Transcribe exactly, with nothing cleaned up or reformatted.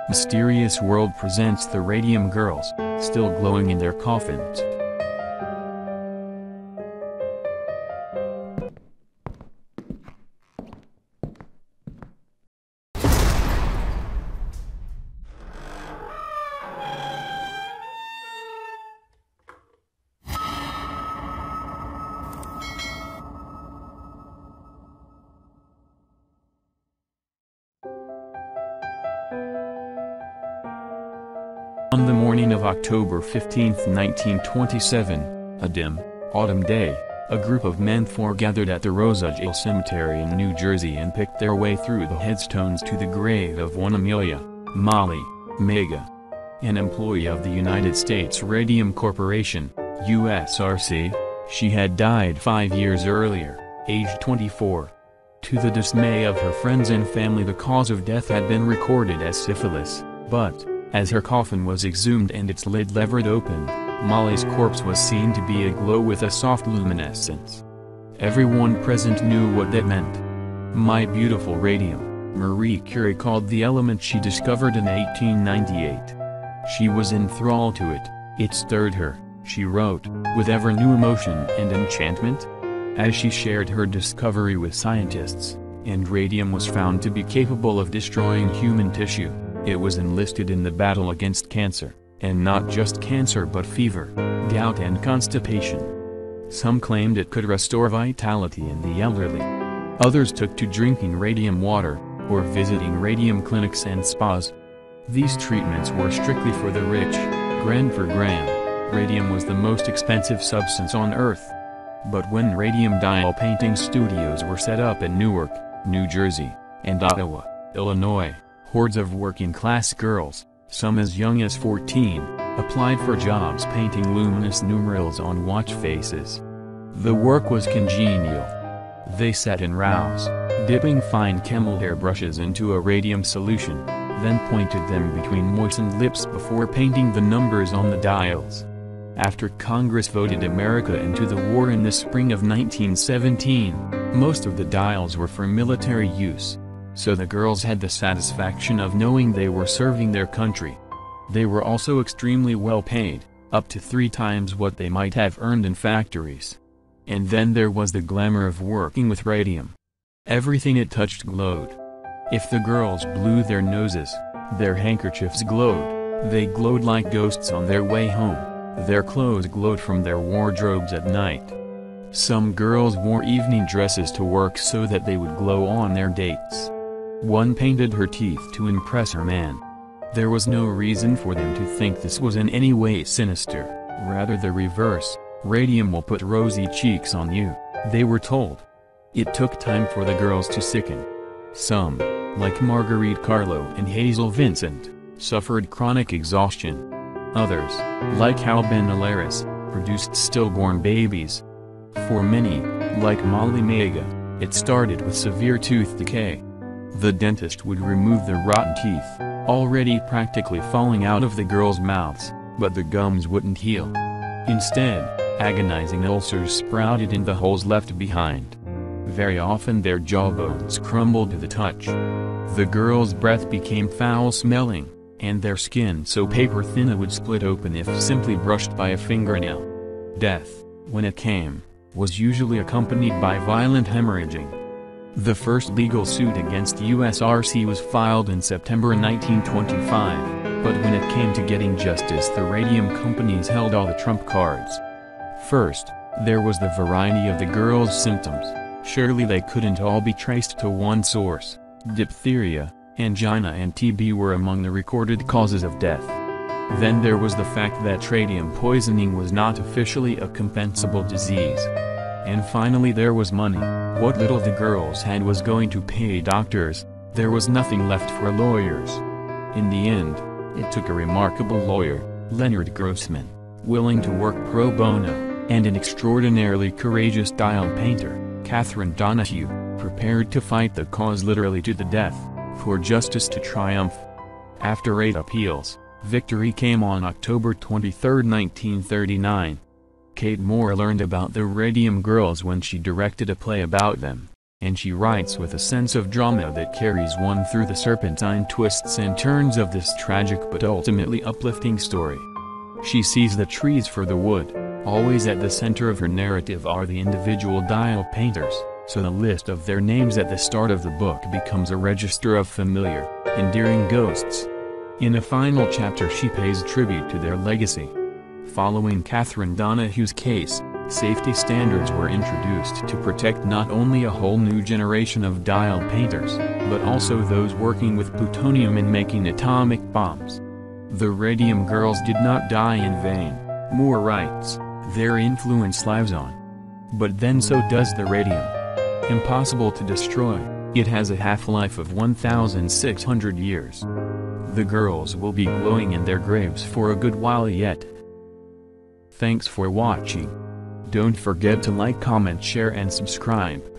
Mysterious World presents the Radium Girls, still glowing in their coffins. On the morning of October fifteenth nineteen twenty-seven, a dim, autumn day, a group of men foregathered at the Rosage Cemetery in New Jersey and picked their way through the headstones to the grave of one Amelia, Molly, Mega, an employee of the United States Radium Corporation, U S R C. She had died five years earlier, aged twenty-four. To the dismay of her friends and family, the cause of death had been recorded as syphilis, but as her coffin was exhumed and its lid levered open, Molly's corpse was seen to be aglow with a soft luminescence. Everyone present knew what that meant. "My beautiful radium," Marie Curie called the element she discovered in eighteen ninety-eight. She was enthralled to it, it stirred her, she wrote, with ever new emotion and enchantment. As she shared her discovery with scientists, and radium was found to be capable of destroying human tissue, it was enlisted in the battle against cancer, and not just cancer but fever, gout and constipation. Some claimed it could restore vitality in the elderly. Others took to drinking radium water, or visiting radium clinics and spas. These treatments were strictly for the rich, gram for gram. Radium was the most expensive substance on Earth. But when radium dial painting studios were set up in Newark, New Jersey, and Ottawa, Illinois, hordes of working-class girls, some as young as fourteen, applied for jobs painting luminous numerals on watch faces. The work was congenial. They sat in rows, dipping fine camel hair brushes into a radium solution, then pointed them between moistened lips before painting the numbers on the dials. After Congress voted America into the war in the spring of nineteen seventeen, most of the dials were for military use. So the girls had the satisfaction of knowing they were serving their country. They were also extremely well paid, up to three times what they might have earned in factories. And then there was the glamour of working with radium. Everything it touched glowed. If the girls blew their noses, their handkerchiefs glowed. They glowed like ghosts on their way home. Their clothes glowed from their wardrobes at night. Some girls wore evening dresses to work so that they would glow on their dates. One painted her teeth to impress her man. There was no reason for them to think this was in any way sinister, rather the reverse. Radium will put rosy cheeks on you, they were told. It took time for the girls to sicken. Some, like Marguerite Carlo and Hazel Vincent, suffered chronic exhaustion. Others, like Hal Benalaris, produced stillborn babies. For many, like Molly Mega, it started with severe tooth decay. The dentist would remove the rotten teeth, already practically falling out of the girls' mouths, but the gums wouldn't heal. Instead, agonizing ulcers sprouted in the holes left behind. Very often their jawbones crumbled to the touch. The girls' breath became foul-smelling, and their skin so paper-thin it would split open if simply brushed by a fingernail. Death, when it came, was usually accompanied by violent hemorrhaging. The first legal suit against U S R C was filed in September nineteen twenty-five, but when it came to getting justice, the radium companies held all the trump cards. First, there was the variety of the girls' symptoms. Surely they couldn't all be traced to one source. Diphtheria, angina and T B were among the recorded causes of death. Then there was the fact that radium poisoning was not officially a compensable disease. And finally there was money. What little the girls had was going to pay doctors. There was nothing left for lawyers. In the end, it took a remarkable lawyer, Leonard Grossman, willing to work pro bono, and an extraordinarily courageous dial painter, Catherine Donahue, prepared to fight the cause literally to the death, for justice to triumph. After eight appeals, victory came on October twenty-third nineteen thirty-nine. Kate Moore learned about the Radium Girls when she directed a play about them. And she writes with a sense of drama that carries one through the serpentine twists and turns of this tragic but ultimately uplifting story. She sees the trees for the wood. Always at the center of her narrative are the individual dial painters, so the list of their names at the start of the book becomes a register of familiar, endearing ghosts. In a final chapter she pays tribute to their legacy. Following Catherine Donahue's case, safety standards were introduced to protect not only a whole new generation of dial painters, but also those working with plutonium and making atomic bombs. The Radium Girls did not die in vain, Moore writes, their influence lives on. But then so does the radium. Impossible to destroy, it has a half-life of one thousand six hundred years. The girls will be glowing in their graves for a good while yet. Thanks for watching. Don't forget to like, comment, share and subscribe.